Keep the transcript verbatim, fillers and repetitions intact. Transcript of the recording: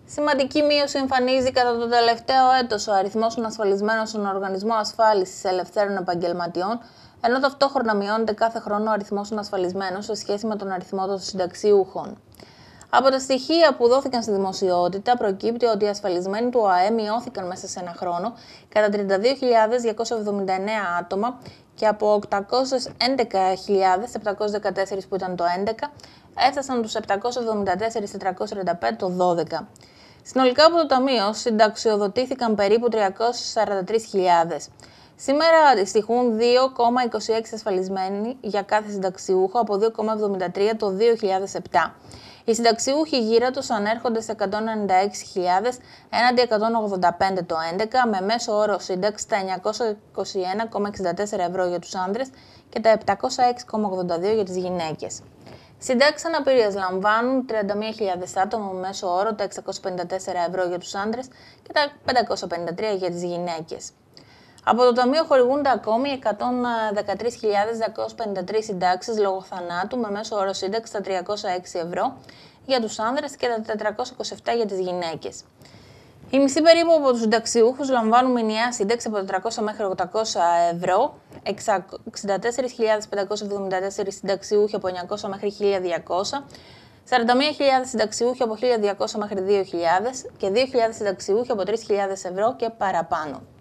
Σημαντική μείωση εμφανίζει κατά το τελευταίο έτος ο αριθμός των ασφαλισμένων στον Οργανισμό Ασφάλισης Ελευθέρων Επαγγελματιών, ενώ ταυτόχρονα μειώνεται κάθε χρόνο ο αριθμός των ασφαλισμένων σε σχέση με τον αριθμό των συνταξιούχων. Από τα στοιχεία που δόθηκαν στη δημοσιότητα, προκύπτει ότι οι ασφαλισμένοι του ΟΑΕ μειώθηκαν μέσα σε ένα χρόνο κατά τριάντα δύο χιλιάδες διακόσια εβδομήντα εννέα άτομα και από οκτακόσιες έντεκα χιλιάδες επτακόσιες δεκατέσσερα που ήταν το έντεκα έφτασαν τους επτακόσιες εβδομήντα τέσσερις χιλιάδες τετρακόσιες τριάντα πέντε το δώδεκα. Συνολικά από το Ταμείο συνταξιοδοτήθηκαν περίπου τριακόσιες σαράντα τρεις χιλιάδες. Σήμερα αντιστοιχούν δύο κόμμα είκοσι έξι ασφαλισμένοι για κάθε συνταξιούχο από δύο κόμμα εβδομήντα τρία το δύο χιλιάδες επτά. Οι συνταξιούχοι γύρα τους ανέρχονται σε εκατόν ενενήντα έξι χιλιάδες έναντι εκατόν ογδόντα πέντε το έντεκα, με μέσο όρο σύνταξη τα εννιακόσια είκοσι ένα κόμμα εξήντα τέσσερα ευρώ για τους άνδρες και τα επτακόσια έξι κόμμα ογδόντα δύο για τις γυναίκες. Συντάξεις αναπηρίας λαμβάνουν τριάντα μία χιλιάδες άτομα με μέσο όρο τα εξακόσια πενήντα τέσσερα ευρώ για τους άνδρες και τα πεντακόσια πενήντα τρία για τις γυναίκες. Από το Ταμείο χορηγούνται ακόμη εκατόν δεκατρείς χιλιάδες διακόσιες πενήντα τρεις συντάξεις λόγω θανάτου με μέσο όρο σύνταξη τα τριακόσια έξι ευρώ για τους άνδρες και τα τετρακόσια είκοσι επτά για τις γυναίκες. Οι μισοί περίπου από τους συνταξιούχους λαμβάνουν μηνιαία σύνταξη από τετρακόσια μέχρι οκτακόσια ευρώ, εξήντα τέσσερις χιλιάδες πεντακόσιες εβδομήντα τέσσερα συνταξιούχοι από εννιακόσια μέχρι χίλια διακόσια, σαράντα μία χιλιάδες συνταξιούχοι από χίλια διακόσια μέχρι δύο χιλιάδες και δύο χιλιάδες συνταξιούχοι από τρεις χιλιάδες ευρώ και παραπάνω.